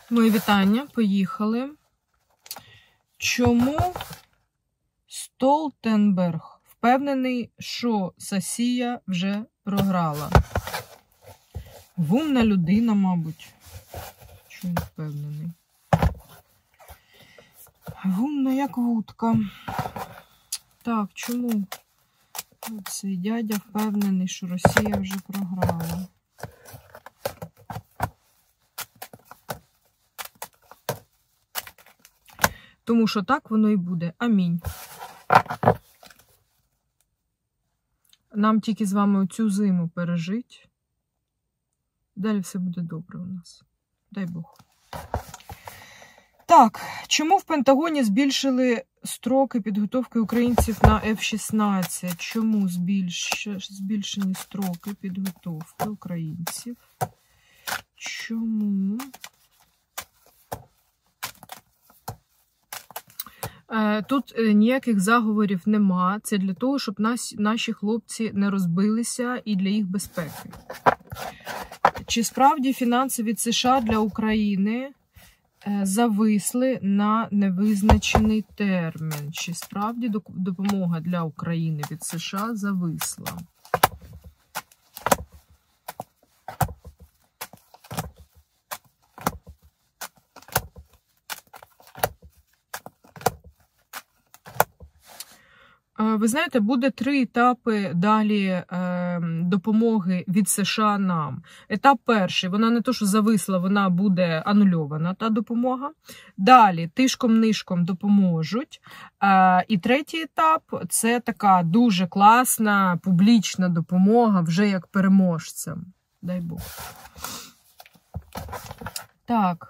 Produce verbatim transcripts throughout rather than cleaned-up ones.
Мої вітання, поїхали. Чому Столтенберг впевнений, що Сесія вже програла? Гумна людина, мабуть. Чому він впевнений? Гумна, як вудка. Так, чому цей дядя впевнений, що Росія вже програла? Тому що так воно і буде. Амінь. Нам тільки з вами оцю зиму пережить. Далі все буде добре у нас. Дай Бог. Так, чому в Пентагоні збільшили строки підготовки українців на еф шістнадцять? Чому збільш... збільшені строки підготовки українців? Чому? Тут ніяких заговорів нема. Це для того, щоб нас, наші хлопці не розбилися і для їх безпеки. Чи справді фінанси від США для України зависли на невизначений термін? Чи справді допомога для України від США зависла? Ви знаєте, буде три етапи далі е, допомоги від США нам. Етап перший, вона не то, що зависла, вона буде анульована, та допомога. Далі тишком-нишком допоможуть. Е, і третій етап, це така дуже класна публічна допомога, вже як переможцям. Дай Бог. Так.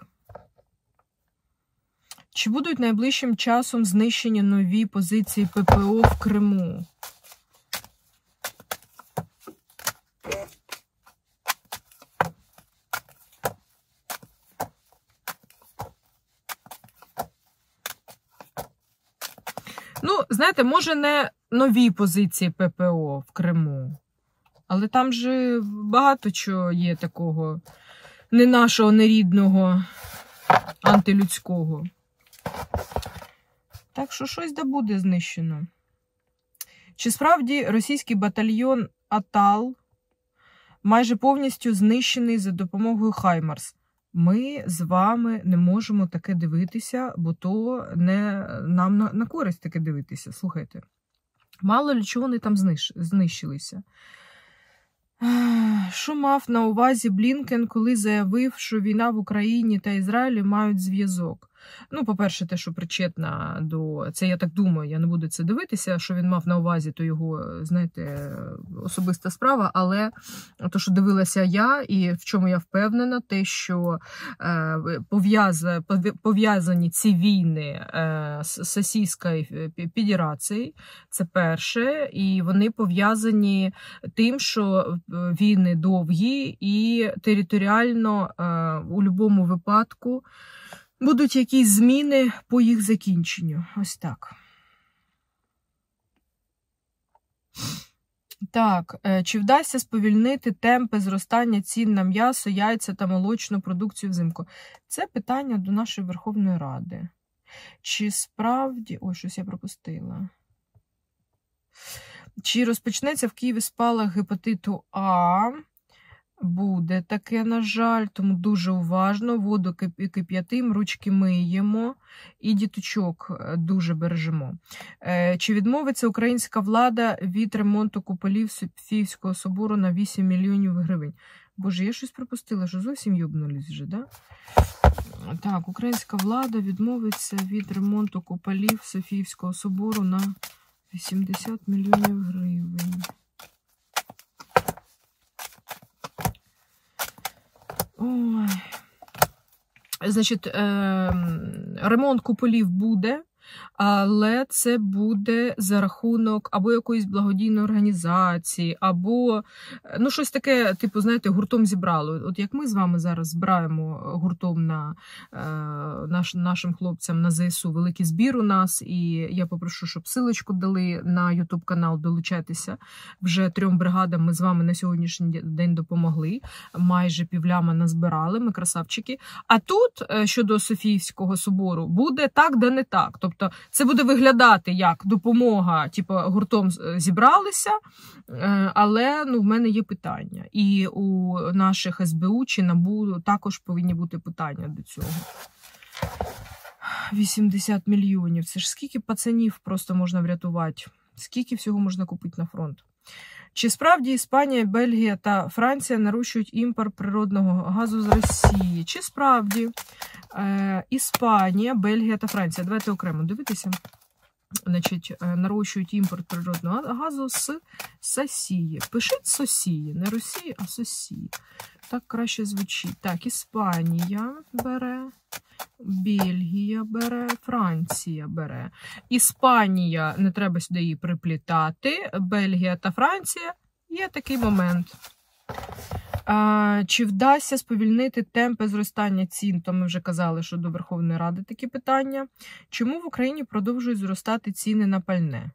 Чи будуть найближчим часом знищені нові позиції пе пе о в Криму? Ну, знаєте, може не нові позиції пе пе о в Криму, але там же багато чого є такого не нашого, не рідного, антилюдського. Так що щось да буде знищено. Чи справді російський батальйон Атал майже повністю знищений за допомогою Хаймарс? Ми з вами не можемо таке дивитися, бо то не нам на, на користь таке дивитися. Слухайте, мало ли чого вони там знищ, знищилися. Що мав на увазі Блінкен, коли заявив, що війна в Україні та Ізраїлі мають зв'язок? Ну, по-перше, те, що причетна до... Це, я так думаю, я не буду це дивитися, що він мав на увазі, то його, знаєте, особиста справа, але то, що дивилася я, і в чому я впевнена, те, що е, пов'язані ці війни е, з Російською Федерацією, це перше, і вони пов'язані тим, що війни довгі і територіально е, у будь-якому випадку будуть якісь зміни по їх закінченню. Ось так. Так, чи вдасться сповільнити темпи зростання цін на м'ясо, яйця та молочну продукцію взимку? Це питання до нашої Верховної Ради. Чи справді... Ой, щось я пропустила. Чи розпочнеться в Києві спалах гепатиту А? Буде таке, на жаль, тому дуже уважно, воду кип'ятимо, ручки миємо і діточок дуже бережемо. Чи відмовиться українська влада від ремонту куполів Софійського собору на вісім мільйонів гривень? Боже, я щось пропустила, що зовсім йобнулись вже, да? Так, українська влада відмовиться від ремонту куполів Софійського собору на вісімдесят мільйонів гривень. Ой. Значить, е, ремонт куполів буде, але це буде за рахунок або якоїсь благодійної організації, або, ну, щось таке, типу, знаєте, гуртом зібрало. От як ми з вами зараз збираємо гуртом на е, наш, нашим хлопцям на ЗСУ великий збір у нас, і я попрошу, щоб силочку дали на ютуб-канал, долучайтеся. Вже трьом бригадам ми з вами на сьогоднішній день допомогли. Майже півляма назбирали, ми красавчики. А тут, щодо Софійського собору, буде так, да не так. Тобто це буде виглядати як допомога, типу гуртом зібралися, але ну, в мене є питання. І у наших ес бе у чи НАБУ також повинні бути питання до цього. вісімдесят мільйонів. Це ж скільки пацанів просто можна врятувати? Скільки всього можна купити на фронт? Чи справді Іспанія, Бельгія та Франція нарощують імпорт природного газу з Росії? Чи справді е, Іспанія, Бельгія та Франція? Давайте окремо дивитися. Значить, нарощують імпорт природного газу з Сосії. Пишіть Сосії, не Росії, а Сосії. Так краще звучить. Так, Іспанія бере, Бельгія бере, Франція бере. Іспанія, не треба сюди її приплітати, Бельгія та Франція, є такий момент. А, чи вдасться сповільнити темпи зростання цін? То ми вже казали, що до Верховної Ради такі питання. Чому в Україні продовжують зростати ціни на пальне?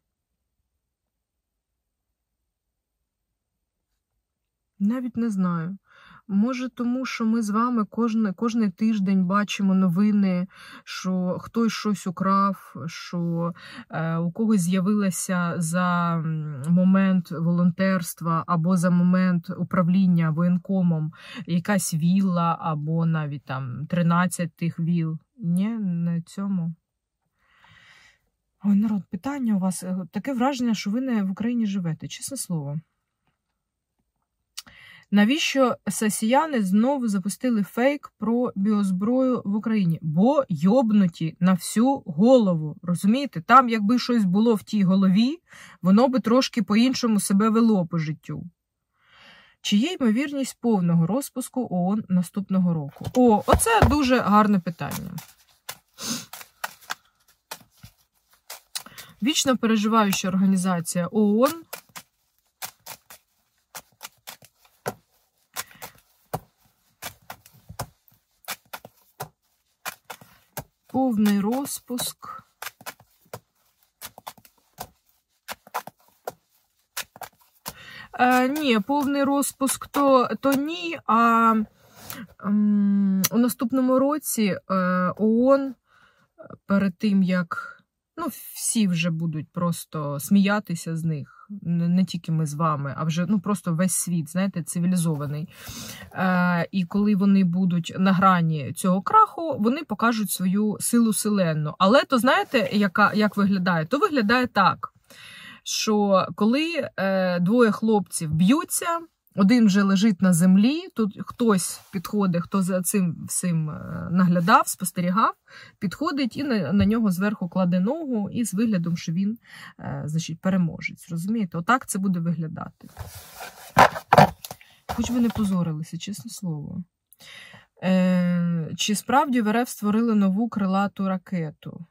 Навіть не знаю. Може тому, що ми з вами кожен, кожен тиждень бачимо новини, що хтось щось украв, що е, у когось з'явилася за момент волонтерства або за момент управління воєнкомом якась вілла, або навіть там тринадцять тих віл. Ні, не цьому. Ой, народ, питання у вас. Таке враження, що ви не в Україні живете, чесне слово. Навіщо сосіяни знову запустили фейк про біозброю в Україні? Бо йобнуті на всю голову, розумієте? Там, якби щось було в тій голові, воно би трошки по-іншому себе вело по життю. Чи є ймовірність повного розпуску ООН наступного року? О, оце дуже гарне питання. Вічно переживаюча організація ООН повний розпуск. Е, ні, повний розпуск то, то ні, а ем, у наступному році е, ООН перед тим, як ну, всі вже будуть просто сміятися з них, не, не тільки ми з вами, а вже ну, просто весь світ, знаєте, цивілізований. Е, і коли вони будуть на грані цього краху, вони покажуть свою силу селенну. Але то знаєте, яка, як виглядає? То виглядає так, що коли е, двоє хлопців б'ються, один вже лежить на землі, тут хтось підходить, хто за цим всім наглядав, спостерігав, підходить і на, на нього зверху кладе ногу і з виглядом, що він, е, значить, переможець. Розумієте? Отак це буде виглядати. Хоч би не позорилися, чесне слово. Е, чи справді в РФ створили нову крилату ракету?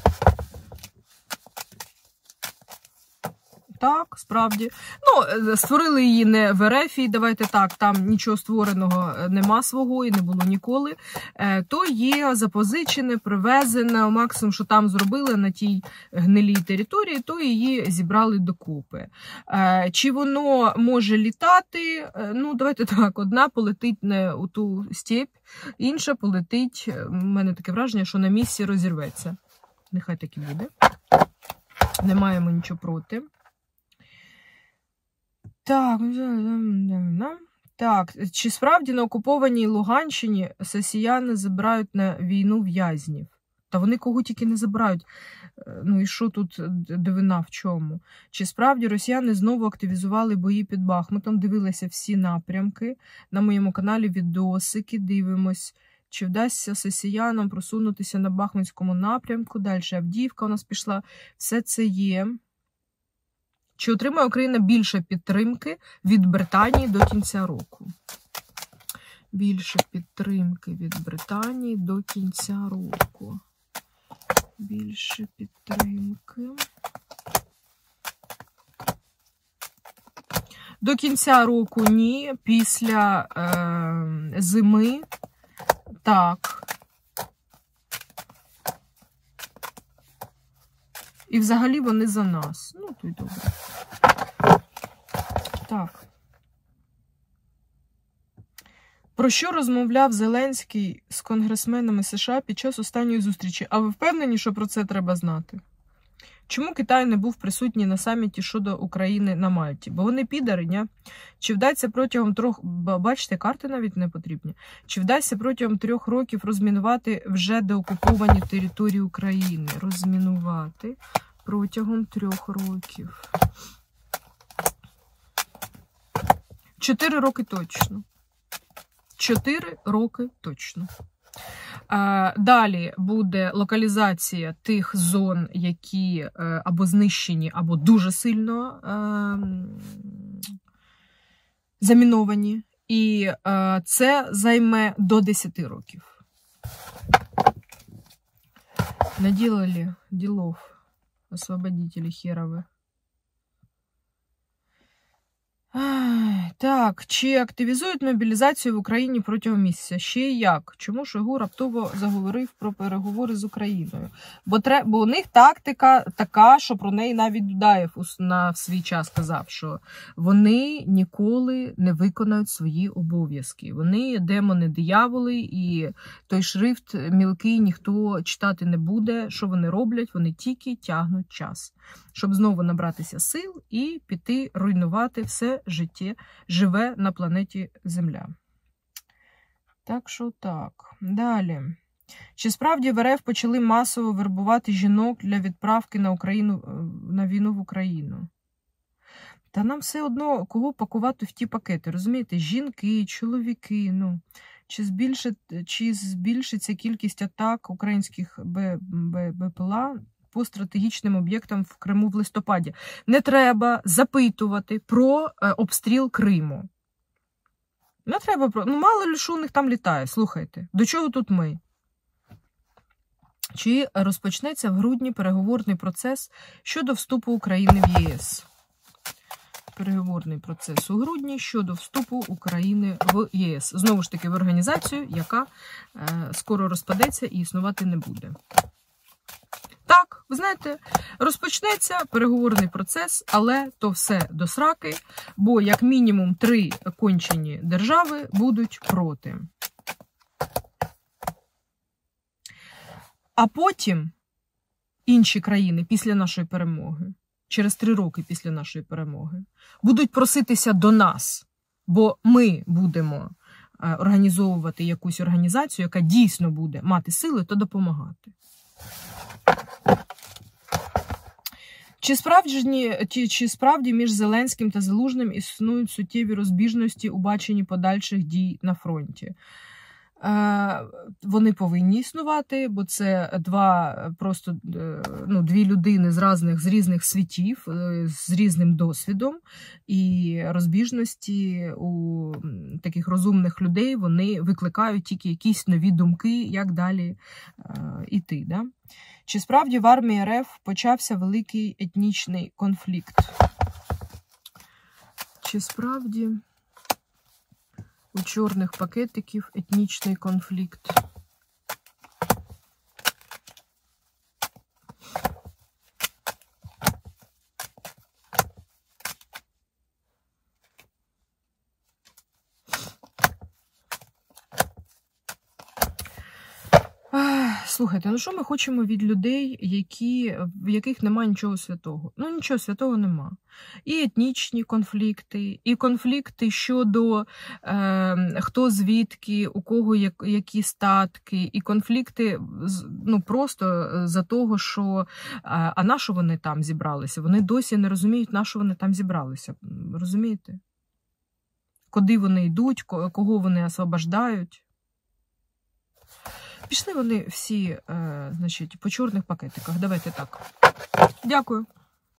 Так, справді. Ну, створили її не в РФ, давайте так, там нічого створеного нема свого і не було ніколи. То є запозичене, привезене, максимум, що там зробили на тій гнилій території, то її зібрали докупи. Чи воно може літати? Ну, давайте так, одна полетить не у ту степь, інша полетить, у мене таке враження, що на місці розірветься. Нехай так і буде. Не маємо нічого проти. Так, так, чи справді на окупованій Луганщині сосіяни забирають на війну в'язнів? Та вони кого тільки не забирають. Ну і що тут дивина в чому? Чи справді росіяни знову активізували бої під Бахмутом? Дивилися всі напрямки. На моєму каналі відосики, дивимось. Чи вдасться сосіянам просунутися на Бахмутському напрямку? Далі Авдіївка у нас пішла. Все це є. Чи отримає Україна більше підтримки від Британії до кінця року? Більше підтримки від Британії до кінця року. більше підтримки. До кінця року ні, після е, зими так. І взагалі вони за нас. Ну, то й добре. Так. Про що розмовляв Зеленський з конгресменами США під час останньої зустрічі? А ви впевнені, що про це треба знати? Чому Китай не був присутній на саміті щодо України на Мальті? Бо вони підари, ні? Чи вдасться протягом трьох... Бачите, карти навіть не потрібні. Чи вдасться протягом трьох років розмінувати вже деокуповані території України? Розмінувати протягом трьох років. Чотири роки точно. Чотири роки точно. Далі буде локалізація тих зон, які або знищені, або дуже сильно заміновані. І це займе до десяти років. Наделали ділов освободителі херові. Так, чи активізують мобілізацію в Україні протягом місяця? Ще й як? Чому Шойгу раптово заговорив про переговори з Україною? Бо, тре... Бо у них тактика така, що про неї навіть Дудаєв на свій час сказав, що вони ніколи не виконають свої обов'язки. Вони демони, дияволи, і той шрифт мілкий ніхто читати не буде. Що вони роблять? Вони тільки тягнуть час, щоб знову набратися сил і піти руйнувати все життя, живе на планеті Земля. Так що так. Далі. Чи справді в РФ почали масово вербувати жінок для відправки на Україну, на війну в Україну? Та нам все одно кого пакувати в ті пакети, розумієте? Жінки, чоловіки, ну. Чи, збільшить, чи збільшиться кількість атак українських БПЛА по стратегічним об'єктам в Криму в листопаді? Не треба запитувати про е, обстріл Криму. Не треба про... Ну, мало ли що у них там літає, слухайте. До чого тут ми? Чи розпочнеться в грудні переговорний процес щодо вступу України в ЄС? Переговорний процес у грудні щодо вступу України в ЄС. Знову ж таки, в організацію, яка е, скоро розпадеться і існувати не буде. Так, ви знаєте, розпочнеться переговорний процес, але то все до сраки, бо як мінімум три кончені держави будуть проти. А потім інші країни після нашої перемоги, через три роки після нашої перемоги, будуть проситися до нас, бо ми будемо організовувати якусь організацію, яка дійсно буде мати сили та допомагати. Чи справді, чи справді між Зеленським та Залужним існують суттєві розбіжності у баченні подальших дій на фронті? Вони повинні існувати, бо це два просто ну, дві людини з різних, з різних світів, з різним досвідом, і розбіжності у таких розумних людей вони викликають тільки якісь нові думки, як далі йти. Да? Чи справді в армії РФ почався великий етнічний конфлікт? Чи справді у чорних пакетиків етнічний конфлікт? Слухайте, ну що ми хочемо від людей, які, в яких немає нічого святого? Ну, нічого святого нема. І етнічні конфлікти, і конфлікти щодо е, хто звідки, у кого як, які статки, і конфлікти ну, просто за того, що а, а на що вони там зібралися? Вони досі не розуміють, на що вони там зібралися. Розумієте? Куди вони йдуть, кого вони освобождають? Пішли вони всі, е, значить, по чорних пакетиках. Давайте так. Дякую.